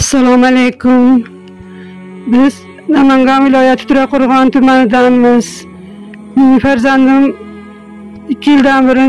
Assalomu alaykum. Biz Namangan viloyati To'raqo'rg'on tumanidanmiz. Mening farzandim 2 yildan beri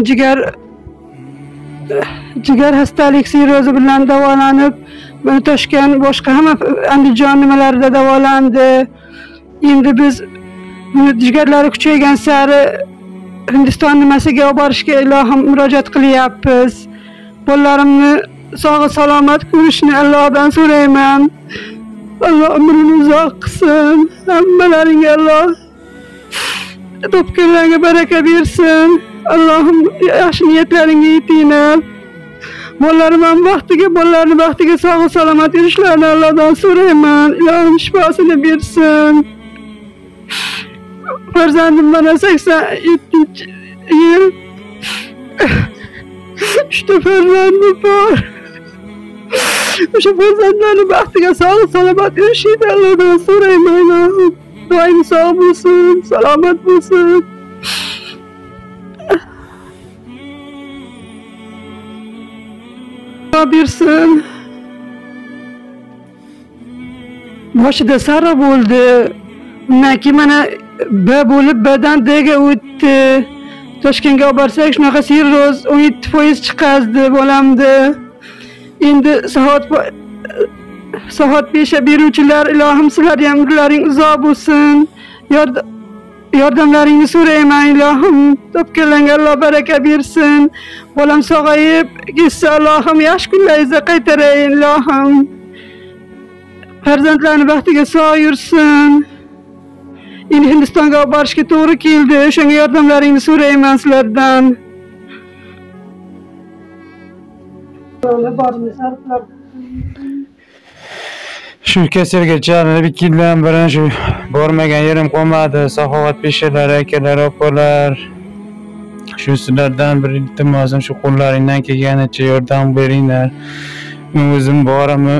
jigar hastalik sirrozi bilan davolanib, Toshkent, boshqa hamma Andijon nimalarida davolandi. Endi biz jigarlari kuchaygan sari Hindiston nimasiga olib borishga ilohim murojaat qilyapmiz. Bolalarimni sog' salomat ko'rishni Allohdan so'rayman. Alloh umrini uzoq qilsin. Hammalaringga Alloh topganlarga baraka bersin. Allohim yaxshi niyatlaringga yetinglar. Bolalarimni baxtiga sog' salomat yurishlarini Allohdan so'rayman. Ilohim shifosini bersin. Farzandim mana 87-yil. 3 ta farzandim bor. O'sha farzandlarni baxtiga sog' salomat yurishini Allohdan so'rayman. Doim sog' bo'lsin, salomat bo'lsin. Bersin. Boshida sara bo'ldi. Undan keyin mana B bo'lib Bdan Dga o'tdi. Toshkentga olib borsak shunaqa sirroz 17% chiqazdi bolamni. Endi soat 5ga beruvchilar, ilohim sizlar ham umrlaring uzoq bo'lsin. Yordamlaringni so'rayman ilohim. Topganlarga Alloh baraka bersin. Bolam sog'ayib ketsa Allohim yaxshi kunlaringizga qaytarayin ilohim. Farzandlarni baxtiga sog' yursin. Endi Hindistonga olib borishga to'g'ri keldi. O'shanga yordamlaringni so'rayman sizlardan. Shu kasalga chalinib 2 yildan beri shu bormagan yerim qolmadi. Saxovat peshalari, akalar, opalar. Shu sizlardan bir iltimosim shu qo'llaringdan kelganicha yordam beringlar. Men o'zim boraman.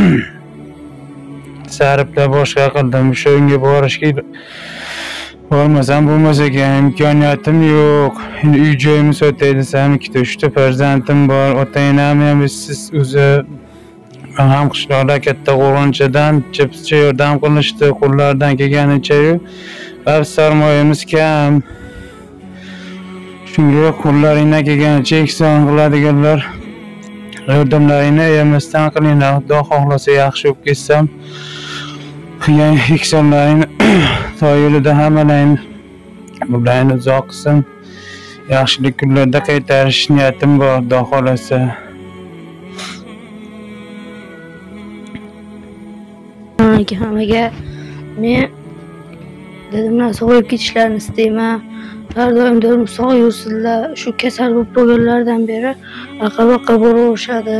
Sariplar boshqa qildim. Shunga borishga bormasam bo'lmas ekan, imkoniyatim yo'q. Endi uy joyimni sotay desam, 2-3 ta farzandim bor. Ota-onam ham siz o'zi ham qishloqda katta Qo'rg'onchadan chipscha yordam qilishdi, qo'llaridan kelganicha-yu. Bab sarmoyamiz kam. Shunga qo'llaringdan kelganicha ehson qiladiganlar yordamlaringni yemasdan qilinglar. Xudo xohlasa yaxshi bo'lib ketsam, qilgan ehsonlaringni to'yilida hammalaring bularni uzoq qilsin. Yaxshilik kunlarda qaytarish niyatim bor, Xudo xohlasa. Hammaga men dadamlar sog'ayib ketishlarini istayman. Har doim dadim sog' yursinlar. Shu kasal bo'lib bo'lganlardan beri aqaba boraverishadi.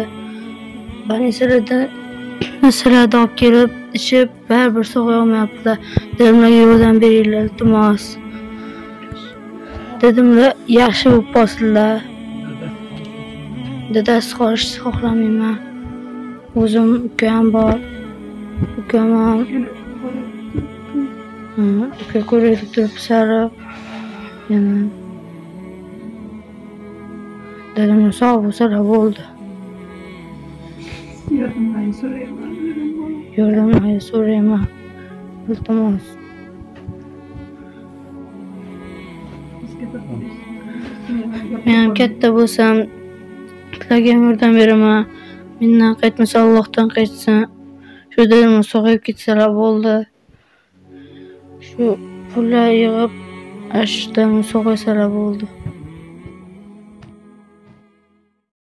Masalarda olib kelib ichib baribir sog'ay olmayaptilar. Dadamlarga yordam beringlar, iltimos. Dadamlar yaxshi bo'lib qolsinlar. Dadasiz qolishni xohlamayman. O'zim ukam bor. Ukam ham uka ko'rib turib sari yana dadamni sog' bo'lsalar bo'ldi. Yordamlaringni so'rayman. Iltimos. Men ham katta bo'lsam sizlarga yordam beraman. Mendan qaytmasa Allohdan qaytsin. Shu dadamni sog'ayib ketsalar bo'ldi. Shu pullar yig'ib ashdan sog'aysalar bo'ldi.